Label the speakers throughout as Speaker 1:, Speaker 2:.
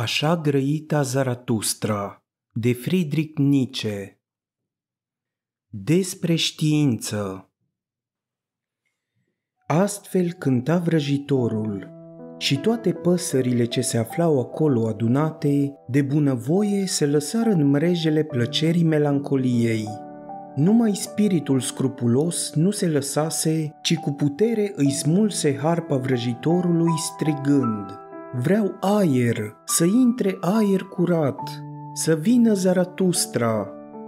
Speaker 1: Așa grăita Zaratustra, de Friedrich Nietzsche. Despre știință. Astfel cânta vrăjitorul, și toate păsările ce se aflau acolo adunate, de bunăvoie se lăsară în mrejele plăcerii melancoliei. Numai spiritul scrupulos nu se lăsase, ci cu putere îi smulse harpa vrăjitorului strigând: vreau aer, să intre aer curat, să vină Zaratustra.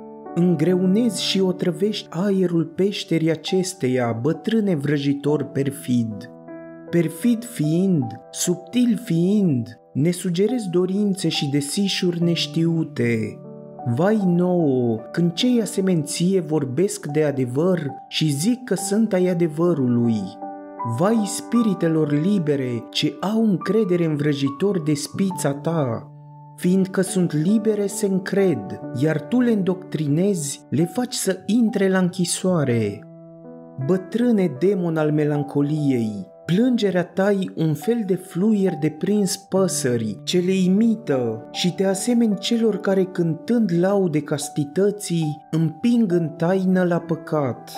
Speaker 1: Îngreunezi și otrăvești aerul peșterii acesteia, bătrâne vrăjitor perfid. Perfid fiind, subtil fiind, ne sugerezi dorințe și desișuri neștiute. Vai nouă, când cei asemenție vorbesc de adevăr și zic că sunt ai adevărului. Vai spiritelor libere ce au încredere în vrăjitor de spița ta, fiindcă sunt libere se încred, iar tu le îndoctrinezi, le faci să intre la închisoare. Bătrâne demon al melancoliei, plângerea ta-i un fel de fluier de prins păsări ce le imită și te asemeni celor care cântând laude castității împing în taină la păcat.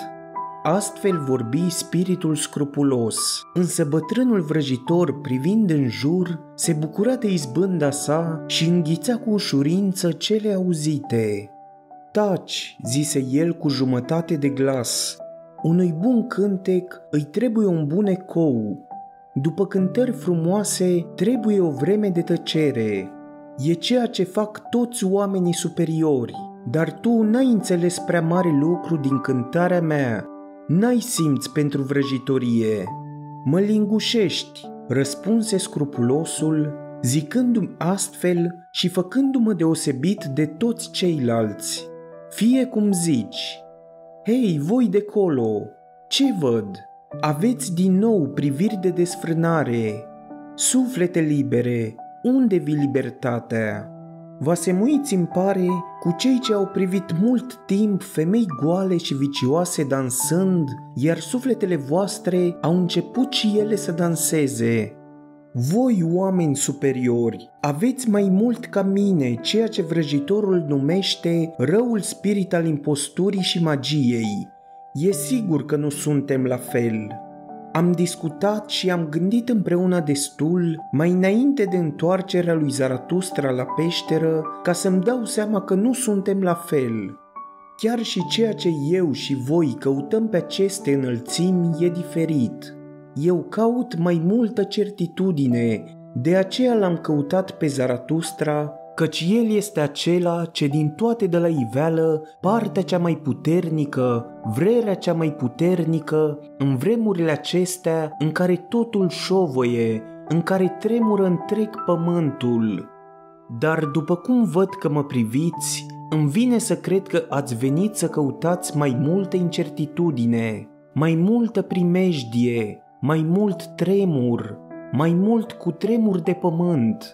Speaker 1: Astfel vorbi spiritul scrupulos, însă bătrânul vrăjitor, privind în jur, se bucura de izbânda sa și înghițea cu ușurință cele auzite. Taci, zise el cu jumătate de glas, unui bun cântec îi trebuie un bun ecou. După cântări frumoase trebuie o vreme de tăcere. E ceea ce fac toți oamenii superiori, dar tu n-ai înțeles prea mare lucru din cântarea mea. N-ai simț pentru vrăjitorie. Mă lingușești, răspunse scrupulosul, zicându-mi astfel și făcându-mă deosebit de toți ceilalți. Fie cum zici. Hei, voi de colo, ce văd? Aveți din nou priviri de desfrânare. Suflete libere, unde-vi libertatea? Vă asemuiți, îmi pare, cu cei ce au privit mult timp femei goale și vicioase dansând, iar sufletele voastre au început și ele să danseze. Voi, oameni superiori, aveți mai mult ca mine ceea ce vrăjitorul numește răul spirit al imposturii și magiei. E sigur că nu suntem la fel. Am discutat și am gândit împreună destul mai înainte de întoarcerea lui Zaratustra la peșteră ca să-mi dau seama că nu suntem la fel. Chiar și ceea ce eu și voi căutăm pe aceste înălțimi e diferit. Eu caut mai multă certitudine, de aceea l-am căutat pe Zaratustra, căci el este acela ce din toate de la iveală, partea cea mai puternică, vrerea cea mai puternică, în vremurile acestea în care totul șovăie, în care tremură întreg pământul. Dar după cum văd că mă priviți, îmi vine să cred că ați venit să căutați mai multă incertitudine, mai multă primejdie, mai mult tremur, mai mult cutremur de pământ.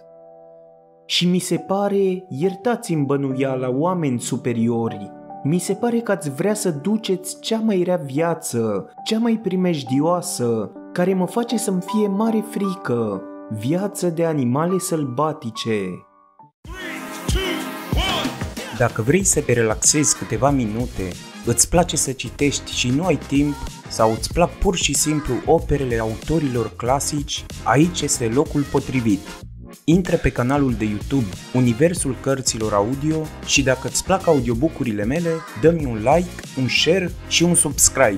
Speaker 1: Și mi se pare, iertați-mi bănuiala, oameni superiori, mi se pare că ați vrea să duceți cea mai rea viață, cea mai primejdioasă, care mă face să-mi fie mare frică, viață de animale sălbatice. Dacă vrei să te relaxezi câteva minute, îți place să citești și nu ai timp, sau îți plac pur și simplu operele autorilor clasici, aici este locul potrivit. Intră pe canalul de YouTube Universul Cărților Audio și dacă îți plac audiobook-urile mele, dă-mi un like, un share și un subscribe.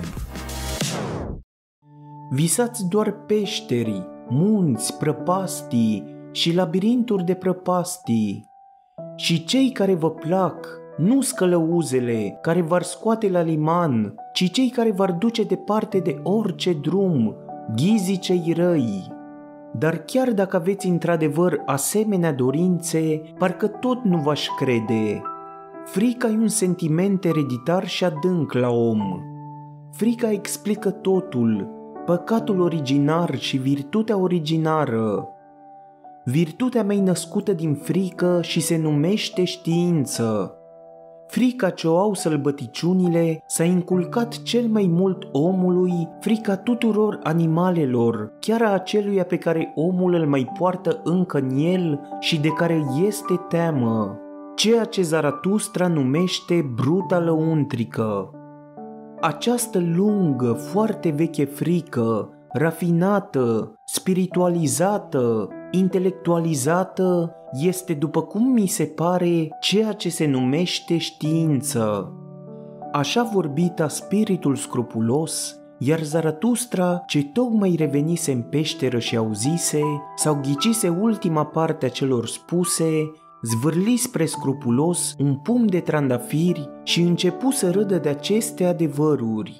Speaker 1: Visați doar peșteri, munți, prăpastii și labirinturi de prăpastii. Și cei care vă plac, nu scălăuzele care v-ar scoate la liman, ci cei care v-ar duce departe de orice drum, ghizii cei răi. Dar chiar dacă aveți într-adevăr asemenea dorințe, parcă tot nu v-aș crede. Frica e un sentiment ereditar și adânc la om. Frica explică totul, păcatul originar și virtutea originară. Virtutea mea e născută din frică și se numește știință. frica ce o au sălbăticiunile s-a inculcat cel mai mult omului, frica tuturor animalelor, chiar a aceluia pe care omul îl mai poartă încă în el și de care este teamă, ceea ce Zaratustra numește bruta lăuntrică. Această lungă, foarte veche frică, rafinată, spiritualizată, intelectualizată, este, după cum mi se pare, ceea ce se numește știință. Așa vorbita spiritul scrupulos, iar Zaratustra, ce tocmai revenise în peșteră și auzise sau ghicise ultima parte a celor spuse, zvârli spre scrupulos un pumn de trandafiri și începu să râdă de aceste adevăruri.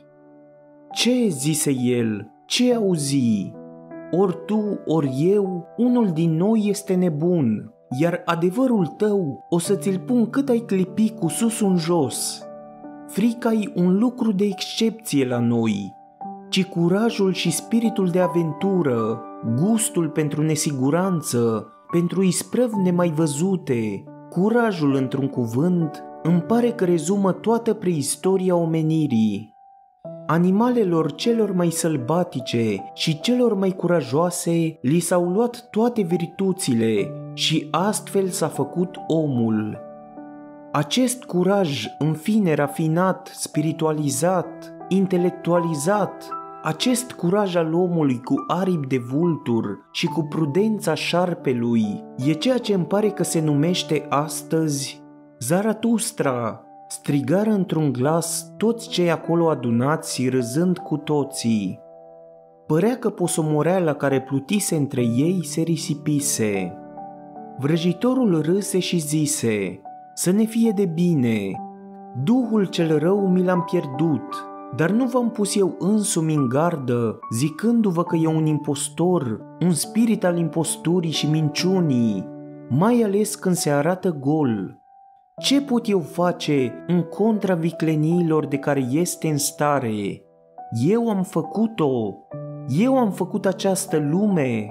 Speaker 1: Ce, zise el, ce auzi? Ori tu, ori eu, unul din noi este nebun, iar adevărul tău o să ți-l pun cât ai clipi cu sus în jos. Frica-i un lucru de excepție la noi, ci curajul și spiritul de aventură, gustul pentru nesiguranță, pentru isprăvi nemai văzute, curajul într-un cuvânt, îmi pare că rezumă toată preistoria omenirii. Animalelor celor mai sălbatice și celor mai curajoase li s-au luat toate virtuțile și astfel s-a făcut omul. Acest curaj, în fine rafinat, spiritualizat, intelectualizat, acest curaj al omului cu aripi de vultur și cu prudența șarpelui, e ceea ce îmi pare că se numește astăzi Zaratustra, strigară într-un glas toți cei acolo adunați râzând cu toții. Părea că posomoreala care plutise între ei se risipise. Vrăjitorul râse și zise: să ne fie de bine, duhul cel rău mi l-am pierdut, dar nu v-am pus eu însumi în gardă, zicându-vă că e un impostor, un spirit al imposturii și minciunii, mai ales când se arată gol. Ce pot eu face în contra vicleniilor de care este în stare? Eu am făcut-o, eu am făcut această lume.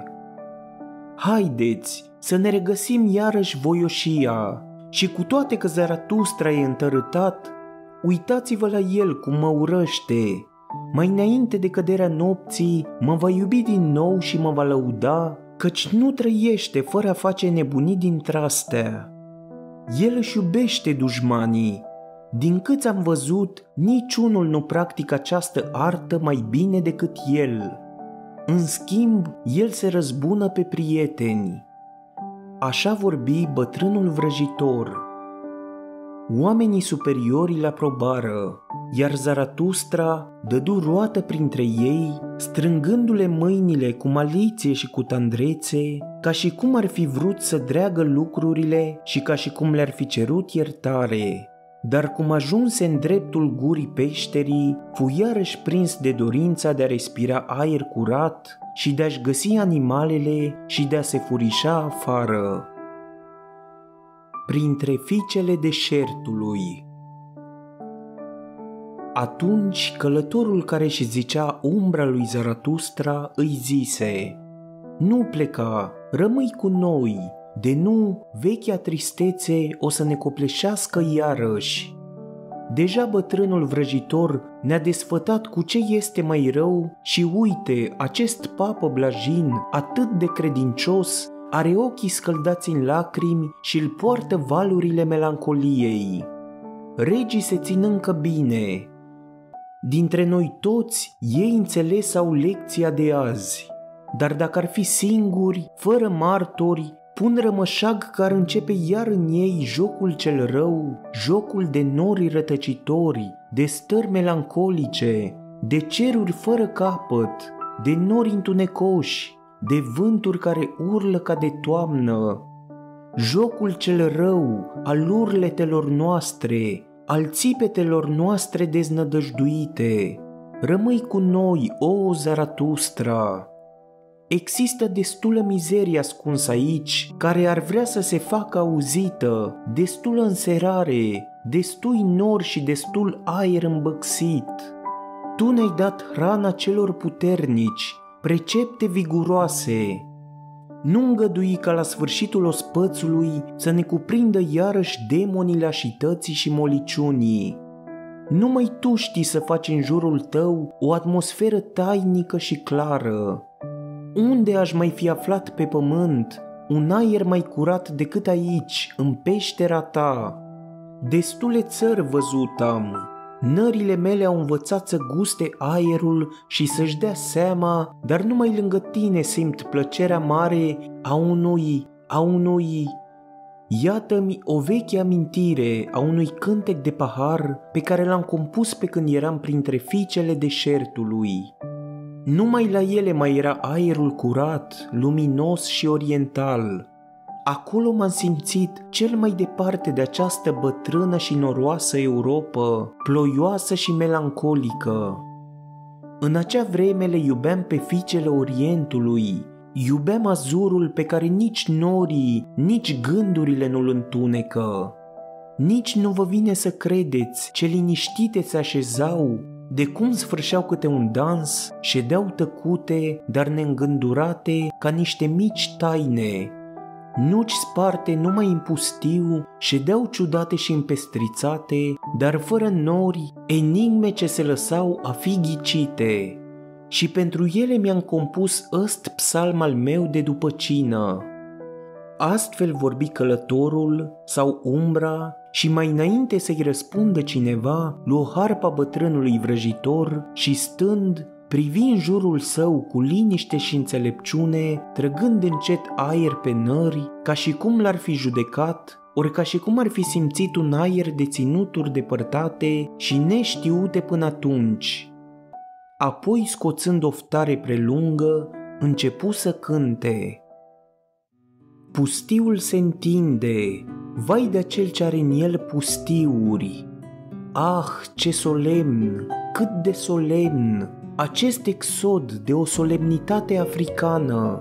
Speaker 1: Haideți să ne regăsim iarăși voioșia și cu toate că Zaratustra e întărâtat, uitați-vă la el cum mă urăște. Mai înainte de căderea nopții mă va iubi din nou și mă va lăuda, căci nu trăiește fără a face nebunii dintre-astea. El își iubește dușmanii. Din câți am văzut, niciunul nu practică această artă mai bine decât el. În schimb, el se răzbună pe prieteni. Așa vorbi bătrânul vrăjitor. Oamenii superiori îl aprobară, iar Zaratustra dădu roată printre ei, strângându-le mâinile cu maliție și cu tandrețe, ca și cum ar fi vrut să dreagă lucrurile și ca și cum le-ar fi cerut iertare. Dar cum ajunse în dreptul gurii peșterii, fu iarăși prins de dorința de a respira aer curat și de a-și găsi animalele și de a se furișa afară. Printre fiicele deșertului. Atunci călătorul care își zicea umbra lui Zaratustra îi zise: nu pleca, rămâi cu noi, de nu, vechea tristețe o să ne copleșească iarăși. Deja bătrânul vrăjitor ne-a desfătat cu ce este mai rău și uite, acest papă blajin, atât de credincios, are ochii scăldați în lacrimi și îl poartă valurile melancoliei. Regii se țin încă bine. Dintre noi toți, ei înțeles au lecția de azi. Dar dacă ar fi singuri, fără martori, pun rămășag că ar începe iar în ei jocul cel rău, jocul de nori rătăcitori, de stări melancolice, de ceruri fără capăt, de nori întunecoși, de vânturi care urlă ca de toamnă. Jocul cel rău al urletelor noastre, al țipetelor noastre deznădăjduite. Rămâi cu noi, o Zaratustra! Există destulă mizerie ascunsă aici, care ar vrea să se facă auzită, destulă înserare, destui nori și destul aer îmbăxit. Tu ne-ai dat hrana celor puternici, precepte viguroase. Nu îngădui ca la sfârșitul ospățului să ne cuprindă iarăși demonii lașității și moliciunii. Numai tu știi să faci în jurul tău o atmosferă tainică și clară. Unde aș mai fi aflat pe pământ un aer mai curat decât aici, în peștera ta? Destule țări văzut am. Nările mele au învățat să guste aerul și să-și dea seama, dar numai lângă tine simt plăcerea mare a unui... Iată-mi o veche amintire a unui cântec de pahar pe care l-am compus pe când eram printre fiicele deșertului. Numai la ele mai era aerul curat, luminos și oriental. Acolo m-am simțit cel mai departe de această bătrână și noroasă Europa, ploioasă și melancolică. În acea vreme le iubeam pe fiicele Orientului, iubeam azurul pe care nici norii, nici gândurile nu-l întunecă. Nici nu vă vine să credeți ce liniștite se așezau, de cum sfârșeau câte un dans, ședeau tăcute, dar neîngândurate ca niște mici taine. Nuci sparte numai în pustiu, ședeau ciudate și împestrițate, dar fără nori, enigme ce se lăsau a fi ghicite. Și pentru ele mi-am compus ăst psalm al meu de după cină. Astfel vorbi călătorul sau umbra și mai înainte să-i răspundă cineva, luă harpa bătrânului vrăjitor și stând, privi în jurul său cu liniște și înțelepciune, trăgând încet aer pe nări, ca și cum l-ar fi judecat, ori ca și cum ar fi simțit un aer de ținuturi depărtate și neștiute până atunci. Apoi, scoțând oftare prelungă, începu să cânte. Pustiul se întinde, vai de acel ce are în el pustiuri. Ah, ce solemn, cât de solemn, acest exod de o solemnitate africană.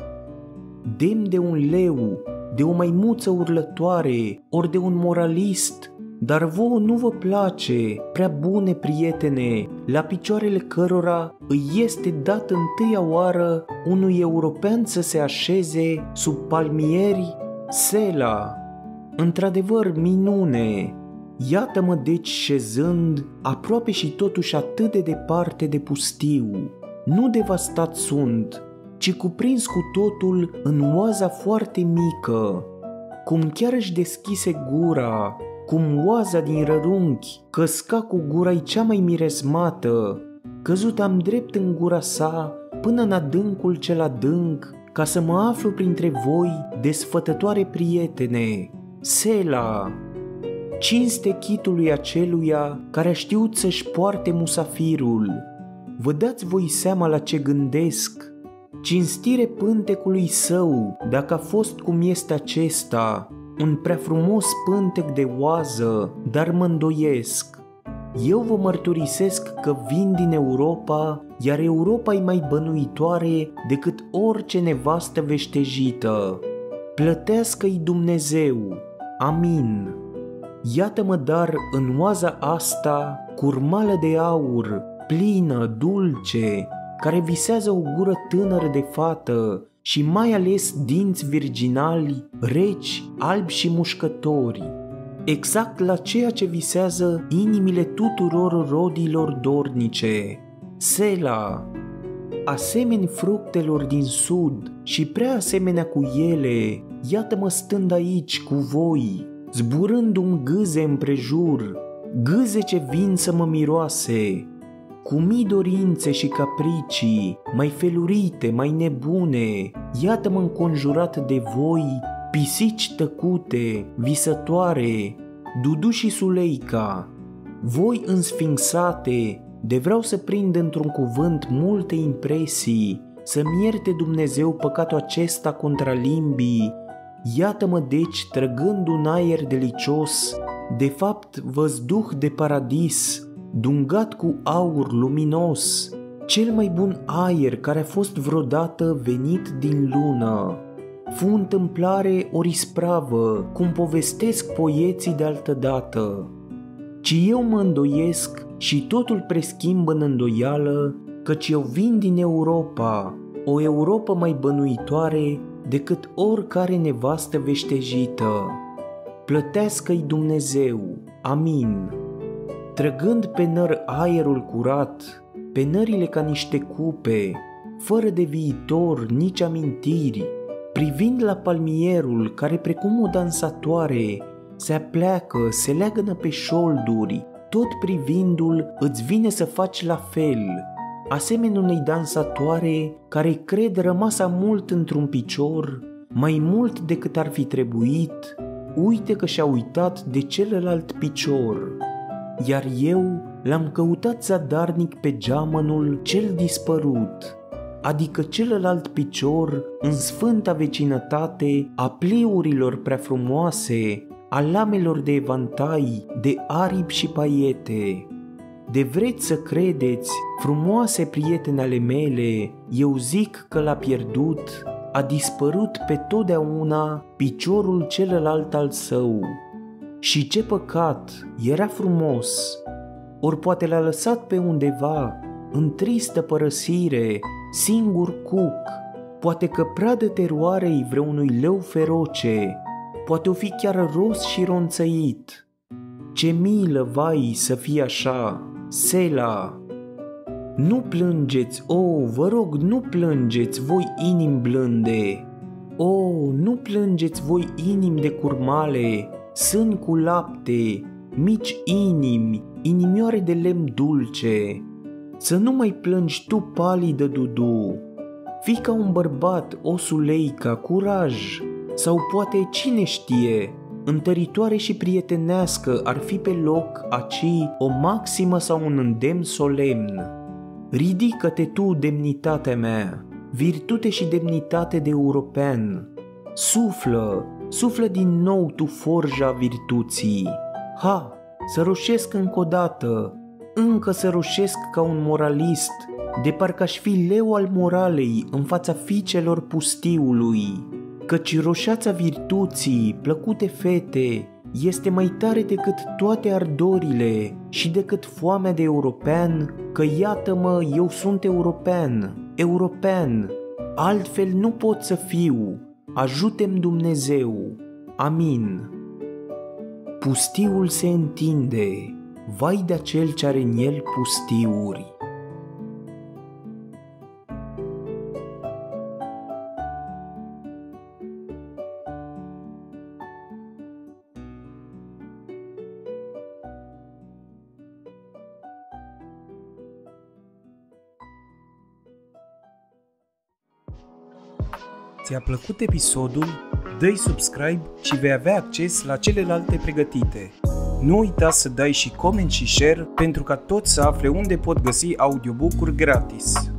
Speaker 1: Demn de un leu, de o maimuță urlătoare, ori de un moralist, dar vouă nu vă place, prea bune prietene, la picioarele cărora îi este dat întâia oară unui european să se așeze sub palmieri? Sela! Într-adevăr, minune! Iată-mă deci șezând, aproape și totuși atât de departe de pustiu. Nu devastat sunt, ci cuprins cu totul în oaza foarte mică. Cum chiar își deschise gura, cum oaza din rărunchi căsca cu gura-i cea mai miresmată, căzut am drept în gura sa până în adâncul cel adânc, ca să mă aflu printre voi, desfătătoare prietene. Sela! Cinste chitului aceluia care a știut să-și poarte musafirul. Vă dați voi seama la ce gândesc? Cinstire pântecului său, dacă a fost cum este acesta, un prea frumos pântec de oază, dar mă îndoiesc. Eu vă mărturisesc că vin din Europa, iar Europa e mai bănuitoare decât orice nevastă veștejită. Plătească-i Dumnezeu. Amin. Iată-mă dar în oaza asta, curmală de aur, plină, dulce, care visează o gură tânără de fată și mai ales dinți virginali, reci, albi și mușcători, exact la ceea ce visează inimile tuturor rodilor dornice. Sela! Asemeni fructelor din sud și prea asemenea cu ele, iată-mă stând aici cu voi, zburând un gâze împrejur, gâze ce vin să mă miroase, cu mii dorințe și capricii, mai felurite, mai nebune, iată-mă înconjurat de voi, pisici tăcute, visătoare, Dudu și Suleica, voi însfinxate, de vreau să prind într-un cuvânt multe impresii, să-mi ierte Dumnezeu păcatul acesta contra limbii. Iată-mă deci trăgând un aer delicios, de fapt văzduh de paradis, dungat cu aur luminos, cel mai bun aer care a fost vreodată venit din lună. Fu întâmplare ori ispravă, cum povestesc poeții de altădată. Ci eu mă îndoiesc și totul preschimb în îndoială, căci eu vin din Europa, o Europa mai bănuitoare decât oricare nevastă veștejită. Plătească-i Dumnezeu, amin. Trăgând pe nări aerul curat, pe nările ca niște cupe, fără de viitor, nici amintiri, privind la palmierul care precum o dansatoare se apleacă, se leagănă pe șolduri, tot privindu-l îți vine să faci la fel, asemenea unei dansatoare care cred rămasa mult într-un picior, mai mult decât ar fi trebuit, uite că și-a uitat de celălalt picior. Iar eu l-am căutat zadarnic pe geamănul cel dispărut, adică celălalt picior în sfânta vecinătate a pliurilor prea frumoase, a lamelor de evantai, de aripi și paiete. De vreți să credeți, frumoase prietene ale mele, eu zic că l-a pierdut, a dispărut pe totdeauna piciorul celălalt al său. Și ce păcat, era frumos, ori poate l-a lăsat pe undeva, în tristă părăsire, singur cuc, poate că pradă teroarei vreunui leu feroce, poate o fi chiar ros și ronțăit. Ce milă, vai, să fie așa, Sela! Nu plângeți, vă rog, nu plângeți, voi inimi blânde! Nu plângeți, voi inimi de curmale, sân cu lapte, mici inimi, inimioare de lemn dulce! Să nu mai plângi tu, palidă Dudu! Fii ca un bărbat, o Suleica, curaj! Sau poate, cine știe, întăritoare și prietenească ar fi pe loc aci o maximă sau un îndemn solemn. Ridică-te tu, demnitatea mea, virtute și demnitate de european. Suflă din nou tu forja virtuții. Ha, să roșesc încă o dată, încă să roșesc ca un moralist, de parcă aș fi leu al moralei în fața fiicelor pustiului. Căci roșața virtuții, plăcute fete, este mai tare decât toate ardorile și decât foamea de european, că iată-mă, eu sunt european, altfel nu pot să fiu, ajute-mi Dumnezeu, amin. Pustiul se întinde, vai de acel ce are în el pustiuri. Ți-a plăcut episodul? Dă-i subscribe și vei avea acces la celelalte pregătite. Nu uita să dai și coment și share pentru ca toți să afle unde pot găsi audiobook-uri gratis.